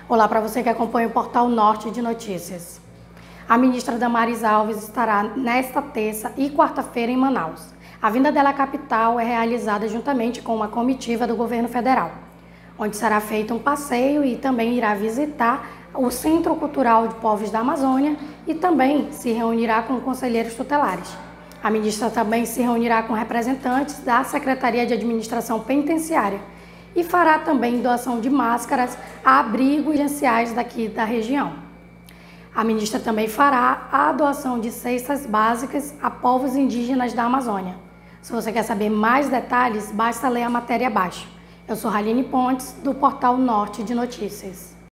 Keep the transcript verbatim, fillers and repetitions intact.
Olá para você que acompanha o Portal Norte de Notícias. A ministra Damares Alves estará nesta terça e quarta-feira em Manaus. A vinda dela à capital é realizada juntamente com uma comitiva do governo federal, onde será feito um passeio e também irá visitar o Centro Cultural de Povos da Amazônia e também se reunirá com conselheiros tutelares. A ministra também se reunirá com representantes da Secretaria de Administração Penitenciária e fará também doação de máscaras a abrigo e anciais daqui da região. A ministra também fará a doação de cestas básicas a povos indígenas da Amazônia. Se você quer saber mais detalhes, basta ler a matéria abaixo. Eu sou Raline Pontes, do Portal Norte de Notícias.